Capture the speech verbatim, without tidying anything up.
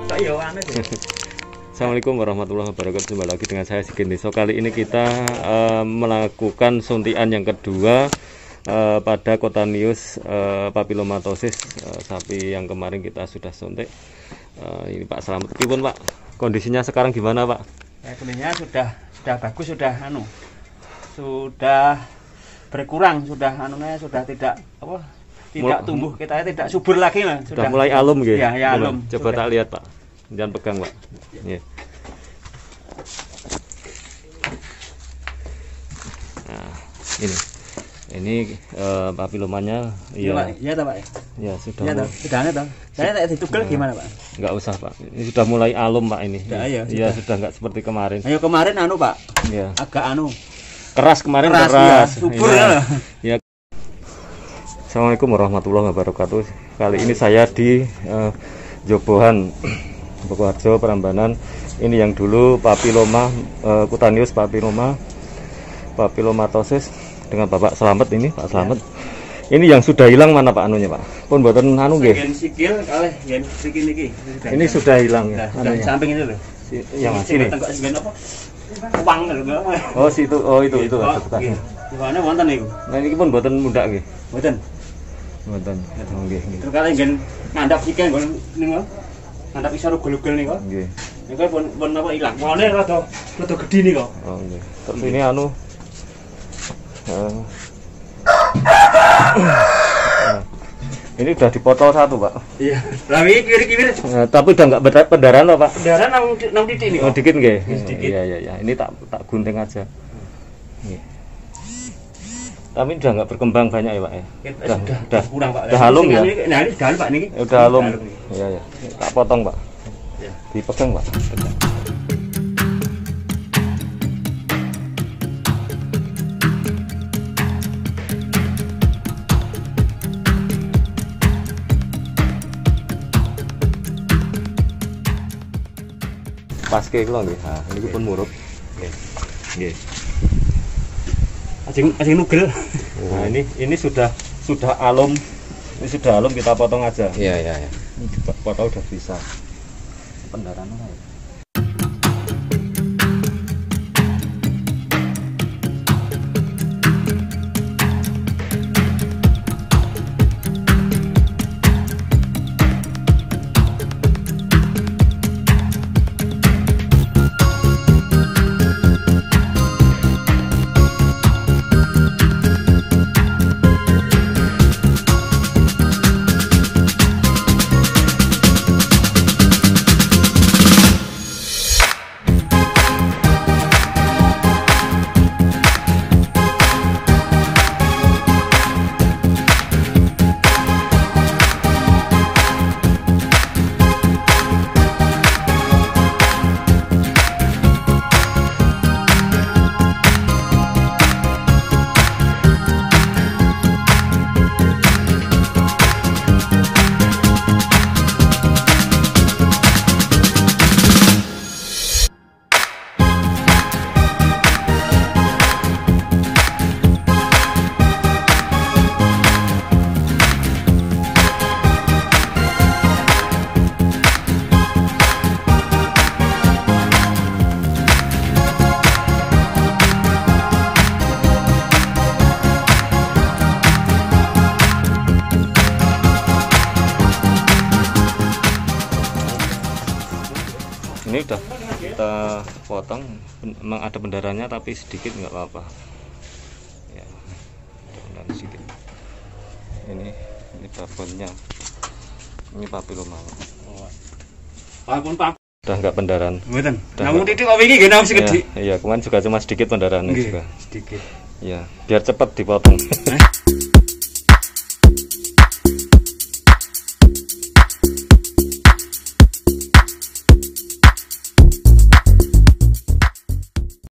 Assalamualaikum warahmatullahi wabarakatuh. Jumpa lagi dengan saya Sigit Deso. Kali ini kita uh, melakukan suntikan yang kedua uh, pada Cutaneous uh, papillomatosis uh, sapi yang kemarin kita sudah suntik. Uh, ini Pak Slamet, gimana Pak? Kondisinya sekarang gimana Pak? Ya, kondisinya sudah sudah bagus, sudah anu, sudah berkurang, sudah anunya sudah tidak apa? Tidak Mul tumbuh, kita tidak subur lagi lah. Sudah, sudah mulai alum gitu. Ya, ya alum. Coba sudah. Tak lihat Pak. Jangan pegang Pak. Ya. Nah, ini, ini uh, papilomanya, ya, ya, Pak. Ya sudah. Ya, sudah ada. Saya tak ditugel nah, gimana Pak? Enggak usah Pak. Ini sudah mulai alum Pak ini. Sudah, ya, sudah. Ya sudah enggak seperti kemarin. Ayo kemarin anu Pak. Ya. Agak anu. Keras kemarin keras. keras. Ya, subur ya. Ya. Assalamualaikum warahmatullahi wabarakatuh. Kali ini saya di uh, Jobohan, Bokoharjo, Prambanan. Ini yang dulu papiloma, uh, Cutaneous papiloma, papillomatosis dengan Bapak Slamet ini, Pak Slamet. Ya. Ini yang sudah hilang mana Pak anunya Pak? Pun buatan anu nggih. Gen sikil kalih gen sikil niki. Ini sudah hilang ya. Sudah samping itu loh. Si, yang sini. Tengok gen apa? Uang lho. Oh, situ. Oh, itu itu oh, bekas. Gimana wonten niku? Nah, ini pun buatan muda nggih. Mboten. Mboten. Nggih, nggih. Terus kalih gen ngandhap sikil nggon niku. Ngandhap isor ugel-ugel niku. Nggih. Niku pun pun apa ilang. Wone rada rada gedhi niku. Oh, nggih. Terus ini anu uh, ini udah dipotong satu Pak. Iya. Lah iki kiri-kiri. Nah, tapi udah enggak pendarahan loh Pak. Pendarahan nang nang titik niku. Oh, dikit nggih. Sedikit. Iya iya iya. Ini tak tak gunting aja. Nggih. Tapi udah enggak berkembang banyak ya Pak ya. Udah, udah, udah kurang Pak. Udah halum ya. Nah, ini dalam Pak niki. Udah halum. Iya iya. Tak potong Pak. Ya. Dipegang Pak. Pegang. Pas ke kula nggih. Ha, niku pun murup. Nggih. Nggih. Ajeng ajeng nugel. Nah, ini ini sudah sudah alum. Ini sudah alum, kita potong aja. Iya, iya, iya. Ini potong udah bisa. Pendarahan apa ya? Ini udah kita potong, memang ada pendarahannya tapi sedikit nggak apa-apa ya, pendarahan sedikit. Ini ini babonnya, ini papiloma. Walaupun Pak udah nggak pendarahan. Mboten. Namun titik kok iki nggih nang sedikit. Iya, kemarin juga cuma sedikit pendarahannya juga. Sedikit. Ya, biar cepat dipotong.